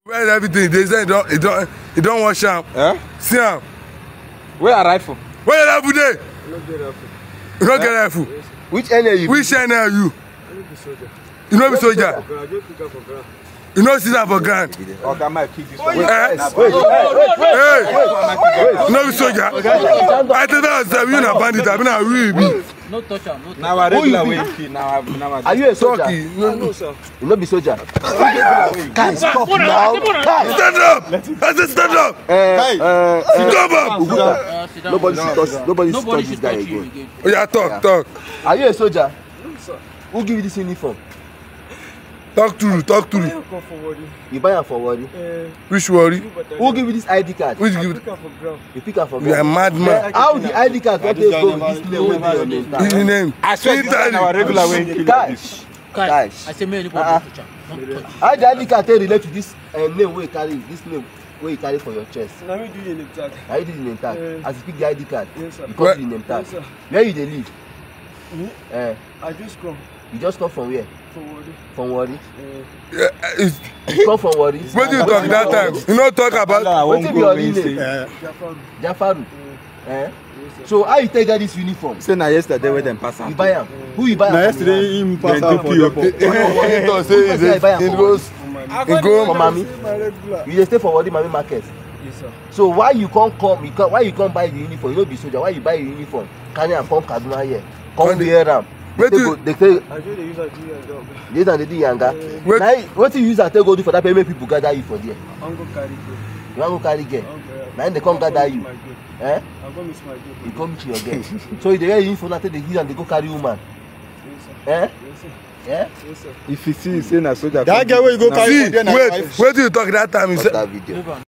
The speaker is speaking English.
Where everything they say it don't wash am. See am. Where are rifle? Where the rifle dey? You no get rifle. Which NL you? Which NL you? You no be soldier. You no sit down for ground. Okay, I might kick this one. You no be soldier. I tell you, you na bandit. I mean, I really be. No touch am. No touch am. Now I regular way you kill. Now Are you a soldier? No, sir. You no be soldier. Guys, stop now. stand up. I said stand up. Stand up. Nobody should touch this guy again. Oh yeah, talk. Are you a soldier? No, sir. Who give you this uniform? Talk to you. You buy am for worry. Which worry? Who give you this ID card? Which give? You pick am for You are ground. madman. How the ID card go take go with this name wey dey your name tag? His name. I swear to our regular way you kill. Guys, Guys, I say make anybody touch am. Don't touch am. how the ID card take relate to this name wey you carry? This name wey you carry for your chest? Na me do the name tag. Na you do the name tag. As you pick the ID card, Yes, sir. you come do the name tag. Yes, sir. Where you dey live? Me? I just come You just come from where? forward. From Warri? It's You come from Warri? what you talk that time. You no talk about. Wetin be your real name? Japan. Jafaru. So how you take get this uniform? Say na yesterday when them pass You out. buy am. Who you buy am? Na yesterday him pass out for the He go. For mommy. My regular. You dey stay for Warri Mami market. Yes, sir. So why you come why you come buy the uniform? You no be soldier. Why you buy the uniform? Carry am come Kaduna here. Come wear am. They say I just dey use a junior dog. they dey do yanga. Wait. Na wetin you use am take go do for that place make people gather you for there? I'm go carry go. You wan go carry girl? Okay. Na im dey come gather you. I'm go miss my girl. You come meet your girl. So you dey wear uniform na take dey use am dey go carry woman. Yes, sir. Yes, sir. If you see, say na soldier. That guy wey you go carry See, for there na wait wife. till you talk that time. You say. That video.